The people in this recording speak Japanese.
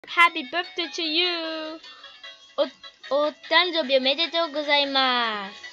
Happy birthday to you! お誕生日おめでとうございます。